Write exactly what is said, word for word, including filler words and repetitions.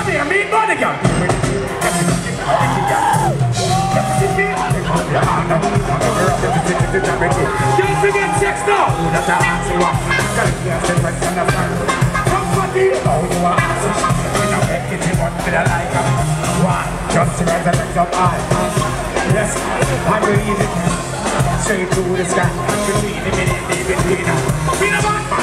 body, I mean body, girl. Don't forget sex now. That's how I see what. Somebody, oh, you are awesome. You know, make it one for the like of one. Just to raise the legs up high. Yes, I believe it. Straight to the sky. Between the minute, between the minute.